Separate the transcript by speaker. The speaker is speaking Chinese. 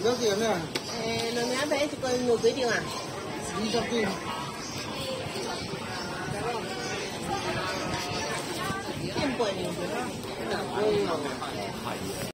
Speaker 1: 多少呢？
Speaker 2: 200一个牛规定啊
Speaker 1: 20斤。
Speaker 2: 变贵牛规。